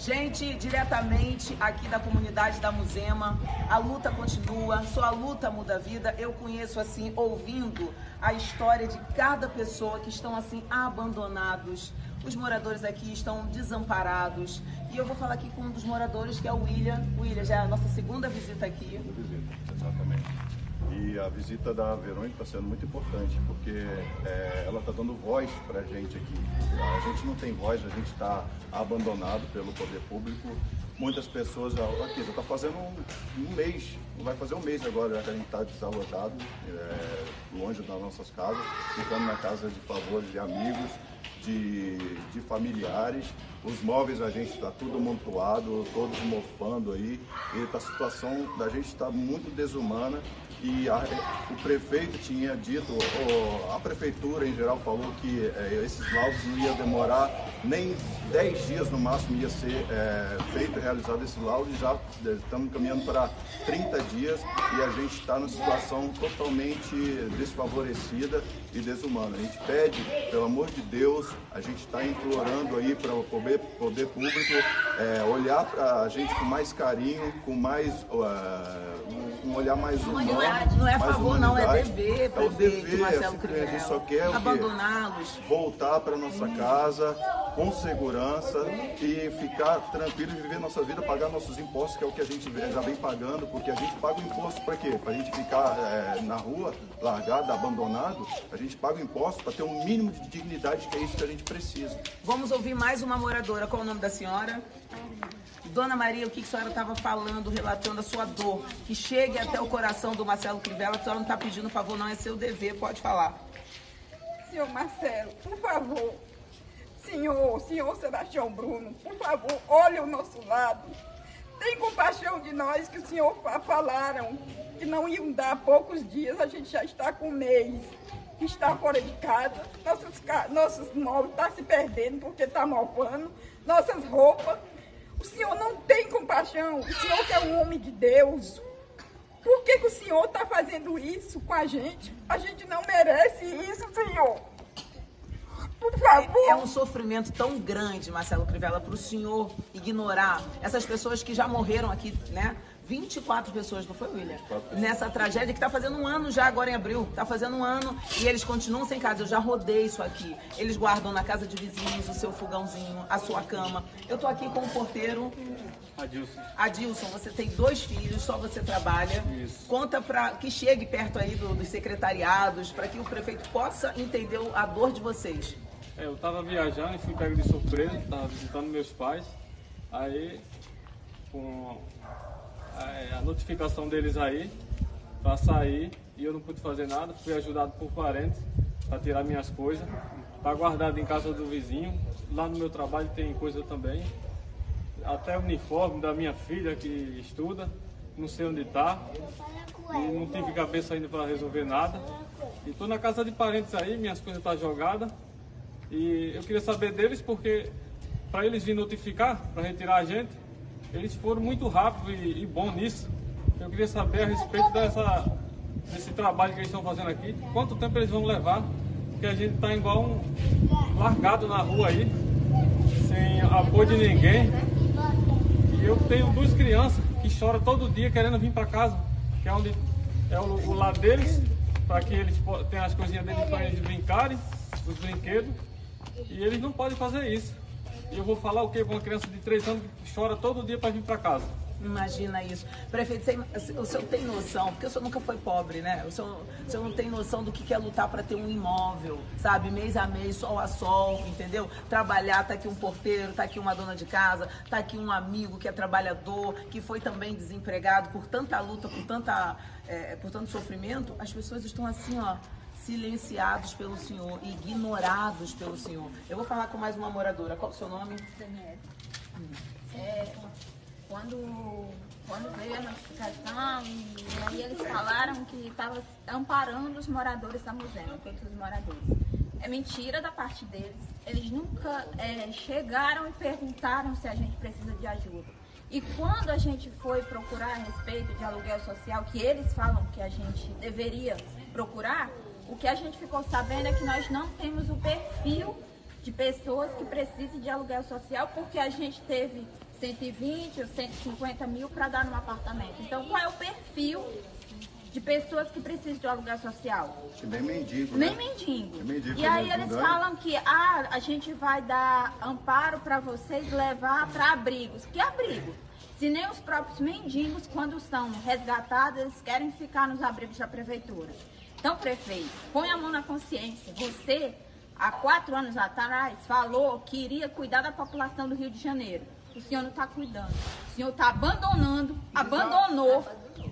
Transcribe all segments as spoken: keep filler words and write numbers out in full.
Gente, diretamente aqui da comunidade da Muzema, a luta continua, só a luta muda a vida. Eu conheço, assim, ouvindo a história de cada pessoa que estão, assim, abandonados. Os moradores aqui estão desamparados. E eu vou falar aqui com um dos moradores, que é o William. William, já é a nossa segunda visita aqui. Segunda visita, exatamente. E a visita da Verônica está sendo muito importante, porque é, ela está dando voz para a gente aqui. A gente não tem voz, a gente está abandonado pelo poder público. Muitas pessoas, aqui, já está fazendo um, um mês, vai fazer um mês agora que a gente está desalojado, é, longe das nossas casas, ficando na casa de favores de amigos, de, de familiares. Os móveis a gente está tudo amontoado, todos mofando aí, e a situação da gente está muito desumana. E a, o prefeito tinha dito, a prefeitura em geral falou que é, esses laudos não ia demorar nem dez dias no máximo, ia ser é, feito, realizado esse laudo, e já estamos caminhando para trinta dias e a gente está numa situação totalmente desfavorecida e desumana. A gente pede, pelo amor de Deus, a gente está implorando aí para o poder, poder público é, olhar para a gente com mais carinho, com mais, uh, um olhar mais humano. Não é, não é favor, não, é dever, é o dever, Marcelo assim, Crivella. a gente só quer abandoná-los, voltar para nossa casa com segurança e ficar tranquilo e viver nossa vida, pagar nossos impostos, que é o que a gente já vem pagando, porque a gente paga o imposto para quê? Para a gente ficar é, na rua, largado, abandonado, a gente paga o imposto para ter um mínimo de dignidade, que é isso que a gente precisa. Vamos ouvir mais uma moradora. Qual é o nome da senhora? Dona Maria, o que a senhora estava falando, relatando a sua dor, que chegue até o coração do Marcelo Crivella, a senhora não está pedindo favor, não, é seu dever, pode falar. Senhor Marcelo, por favor, senhor, senhor Sebastião Bruno, por favor, olhe o nosso lado. Tem compaixão de nós, que o senhor falaram que não iam dar poucos dias, a gente já está com um mês, que está fora de casa, nossos, nossos móveis estão se perdendo porque está mofando, nossas roupas. O senhor não tem compaixão, o senhor que é um homem de Deus. Por que que o senhor está fazendo isso com a gente? A gente não merece isso, senhor. Por favor. É um sofrimento tão grande, Marcelo Crivella, para o senhor ignorar essas pessoas que já morreram aqui, né? vinte e quatro pessoas, não foi, William? Nessa tragédia que está fazendo um ano já, agora em abril. Está fazendo um ano e eles continuam sem casa. Eu já rodei isso aqui. Eles guardam na casa de vizinhos o seu fogãozinho, a sua cama. Eu tô aqui com o porteiro. Adilson. Adilson, você tem dois filhos, só você trabalha. Isso. Conta para que chegue perto aí do, dos secretariados, para que o prefeito possa entender a dor de vocês. É, eu estava viajando e fui pego de surpresa, estava visitando meus pais. Aí, com a notificação deles aí para sair, e eu não pude fazer nada, fui ajudado por parentes para tirar minhas coisas, está guardado em casa do vizinho. Lá no meu trabalho tem coisa também, até o uniforme da minha filha que estuda, não sei onde está, e não tive cabeça ainda para resolver nada. E estou na casa de parentes aí, minhas coisas estão jogadas, e eu queria saber deles, porque para eles virem notificar, para retirar a gente, eles foram muito rápidos e, e bom nisso. Eu queria saber a respeito dessa, desse trabalho que eles estão fazendo aqui, quanto tempo eles vão levar, porque a gente está igual um largado na rua aí, sem apoio de ninguém. E eu tenho duas crianças que choram todo dia querendo vir para casa, que é onde é o, o lado deles, para que eles tenham as coisinhas deles para eles brincarem, os brinquedos, e eles não podem fazer isso. E eu vou falar o que com uma criança de três anos que chora todo dia para vir para casa? Imagina isso. Prefeito, você, o senhor tem noção, porque o senhor nunca foi pobre, né? O senhor, o senhor não tem noção do que é lutar para ter um imóvel, sabe? Mês a mês, sol a sol, entendeu? Trabalhar, tá aqui um porteiro, tá aqui uma dona de casa, tá aqui um amigo que é trabalhador, que foi também desempregado por tanta luta, por, tanta, é, por tanto sofrimento. As pessoas estão assim, ó, silenciados pelo senhor, ignorados pelo senhor. Eu vou falar com mais uma moradora. Qual é o seu nome? Daniela. Hum. É, quando, quando veio a notificação, e aí eles falaram que estava amparando os moradores da Muzema, todos os moradores. É mentira da parte deles. Eles nunca é, chegaram e perguntaram se a gente precisa de ajuda. E quando a gente foi procurar a respeito de aluguel social, que eles falam que a gente deveria procurar, o que a gente ficou sabendo é que nós não temos o perfil de pessoas que precisem de aluguel social, porque a gente teve cento e vinte ou cento e cinquenta mil para dar num apartamento. Então, qual é o perfil de pessoas que precisam de aluguel social? Que nem mendigo, Nem né? mendigo. É mendigo E aí mesmo, eles né? falam que ah, a gente vai dar amparo para vocês levar para abrigos. Que abrigo? Se nem os próprios mendigos, quando são resgatados, eles querem ficar nos abrigos da prefeitura. Então, prefeito, põe a mão na consciência. Você, há quatro anos atrás, falou que iria cuidar da população do Rio de Janeiro. O senhor não está cuidando. O senhor está abandonando, abandonou,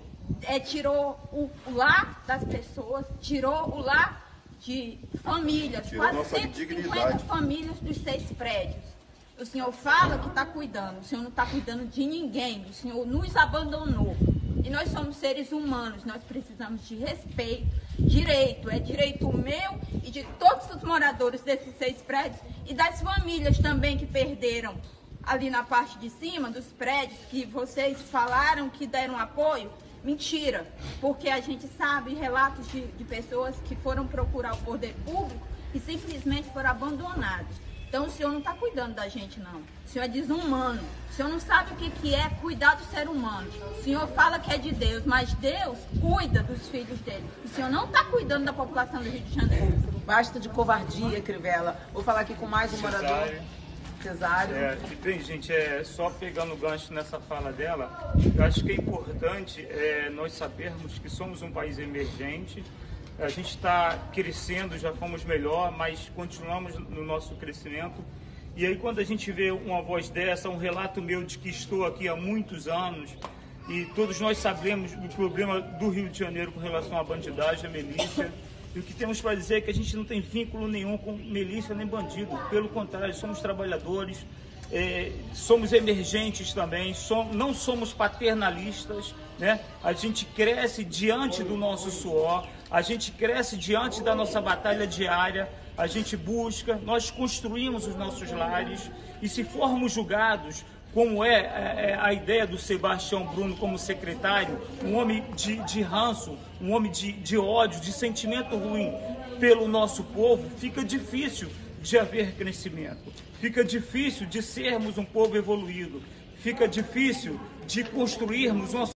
é, tirou o, o lar das pessoas, tirou o lar de famílias, Tirou quase nossa cento e cinquenta dignidade. famílias dos seis prédios. O senhor fala que está cuidando, o senhor não está cuidando de ninguém, o senhor nos abandonou. E nós somos seres humanos, nós precisamos de respeito, direito, é direito meu e de todos os moradores desses seis prédios e das famílias também que perderam ali na parte de cima dos prédios, que vocês falaram que deram apoio. Mentira, porque a gente sabe relatos de, de pessoas que foram procurar o poder público e simplesmente foram abandonados. Então o senhor não está cuidando da gente, não. O senhor é desumano. O senhor não sabe o que, que é cuidar do ser humano. O senhor fala que é de Deus, mas Deus cuida dos filhos dele. O senhor não está cuidando da população do Rio de Janeiro. Basta de covardia, Crivella. Vou falar aqui com mais um morador. Cesário. É, e bem, gente, é, só pegando o gancho nessa fala dela, eu acho que é importante é, nós sabermos que somos um país emergente. A gente está crescendo, já fomos melhor, mas continuamos no nosso crescimento. E aí quando a gente vê uma voz dessa, um relato meu de que estou aqui há muitos anos, e todos nós sabemos do problema do Rio de Janeiro com relação à bandidagem, à milícia, e o que temos para dizer é que a gente não tem vínculo nenhum com milícia nem bandido. Pelo contrário, somos trabalhadores, é, somos emergentes também, som, não somos paternalistas, né? A gente cresce diante do nosso suor, a gente cresce diante da nossa batalha diária, a gente busca, nós construímos os nossos lares e se formos julgados, como é, é a ideia do Sebastião Bruno como secretário, um homem de, de ranço, um homem de, de ódio, de sentimento ruim pelo nosso povo, fica difícil de haver crescimento, fica difícil de sermos um povo evoluído, fica difícil de construirmos uma